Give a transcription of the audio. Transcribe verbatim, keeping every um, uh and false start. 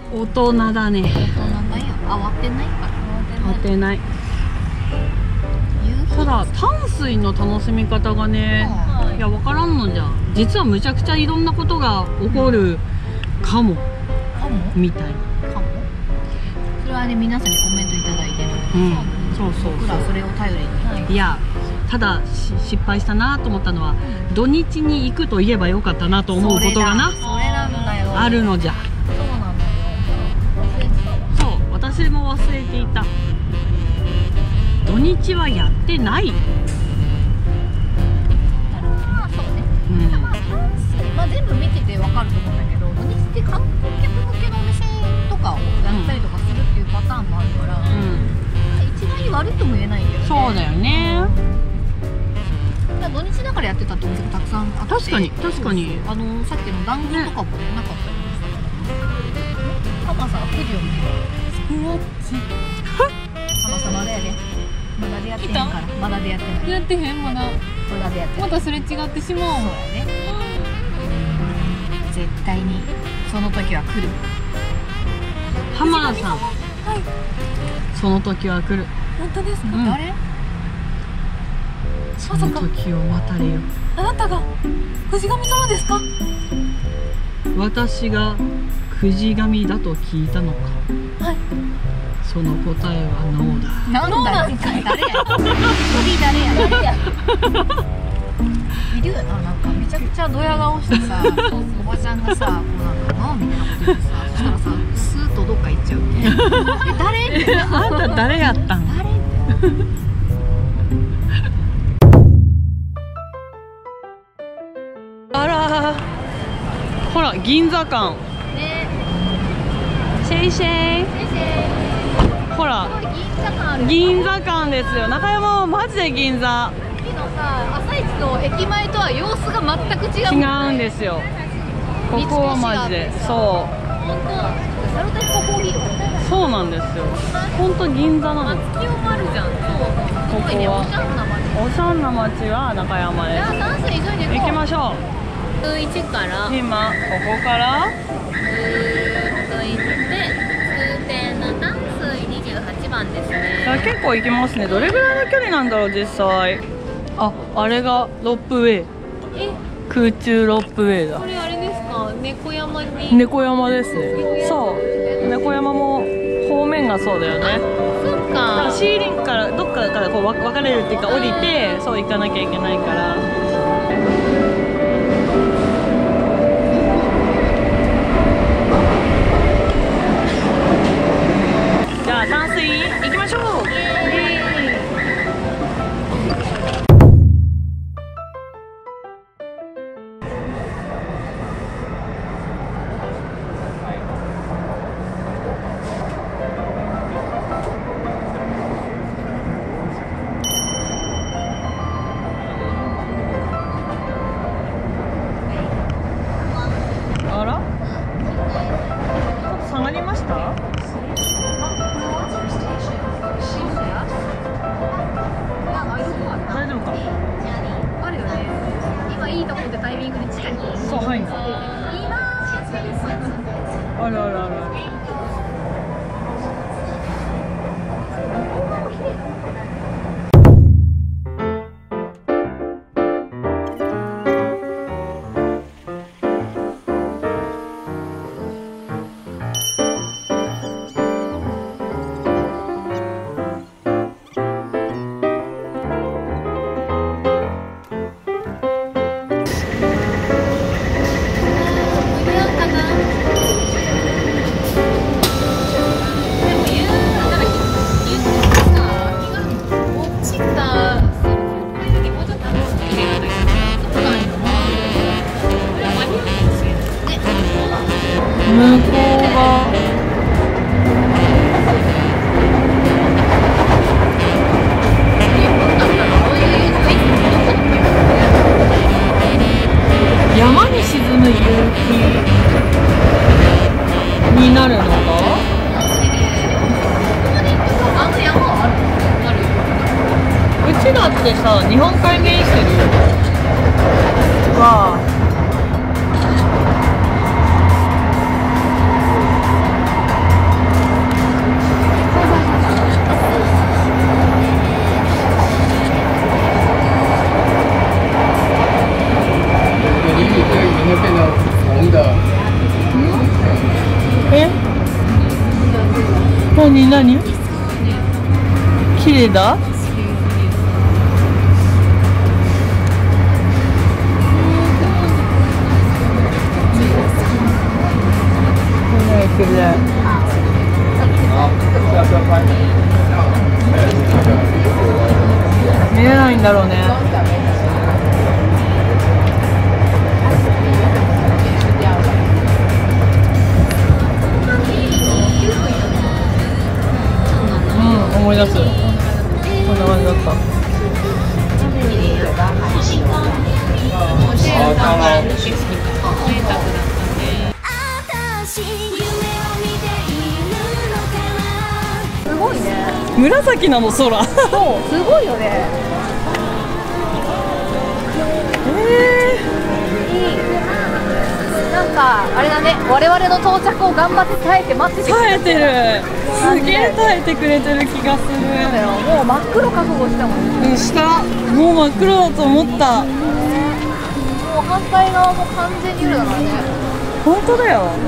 大人だね。 大人だよ。慌てないから。 慌てない。ただ淡水の楽しみ方がね、いや分からんのじゃ。実はむちゃくちゃいろんなことが起こるかも。 かも。 みたい。 かも。それはね、皆さんにコメントいただいてる。 うん。そうそうそう。 僕らそれを頼りに。 いや。ただ失敗したなと思ったのは、うん、土日に行くと言えばよかったなと思うことがな、 それなんだよ。 あるのじゃ。 そうなんだよ。忘れてたわ。 そう、私も忘れていた。土日はやってない。 まあそうね。 うん、 まあまあ全部見ててわかると思うんだけど、土日って観光客向けのお店とかをやったりとかするっていうパターンもあるから、うん、一概に悪いとも言えないんだよね。 そうだよね。 土日だからやってたってお店がたくさんあって、 確かに確かに、 あのさっきの団子とかもなかったりしたから、ママさんくじを見てる。スクワッチママさんまだやで、まだでやってへんから。まだでやってない。 やってへん。まだまだでやってない。 またそれ違ってしまう。そうやね。絶対にその時は来る。 ハマーさん、はい、その時は来る。 本当ですか？ うん、誰？ その時を渡れよ。 あなたが藤神様ですか？ 私が藤神だと聞いたのか。 はい。 その答えはノーだ。 なんだよ。誰や。鳥誰や。誰や。いるよな、なんかめちゃくちゃドヤ顔してさ、おばちゃんがさ、こうなんかなみたいなこと言ってさ、そしたらさ、スーッとどっか行っちゃうみたいな。え、誰？みたいな。 あんた誰やったん？ 誰？みたいな。 あら、ほら銀座館。 ね。 シェイシェイ。ほら銀座館ですよ。中山はマジで銀座。 昨日さ、朝市の駅前とは様子が全く違う。 違うんですよ。ここはマジで。そう。 本当。サルタヒココーヒー。 そうなんですよ。本当銀座なの。 松清もあるじゃん。そう。 ここは。おしゃんな街は中山です。 じゃあダンス急いで行こう。 行きましょう。 いちから今ここからずーっと行って通天の淡水にじゅうはちばんですね。 結構行きますね。どれぐらいの距離なんだろう実際。あ、あれがロープウェイ。 え、 空中ロープウェイだ。 これあれですか？猫山に。 猫山ですね。そう。猫山も方面がそうだよね。 そっか。 シーリングからどっかからこう分かれるっていうか降りて、そう行かなきゃいけないから。じゃあ淡水行きましょう。あら？下がりました？大丈夫か？ あるよね。今いいと思ってタイミングに近い。 そう、はい。あるあるある。向こうが山に沈む夕日になるのか。うちらってさ、日本海面してるわ。 綺麗だ。綺麗。見えないんだろうね。うん、思い出す。こんな感じだった。 すごいね。 紫なの空。 そう、すごいよね。 えいい。なんかあれだね、我々の到着を頑張って耐えて待っててくれー、耐えてる。すげえ耐えてくれてる気がする。 そうだよ、もう真っ黒覚悟したもんね。 うん、したもう真っ黒だと思った。 もう反対側も完全に夜だからね。 本当だよ。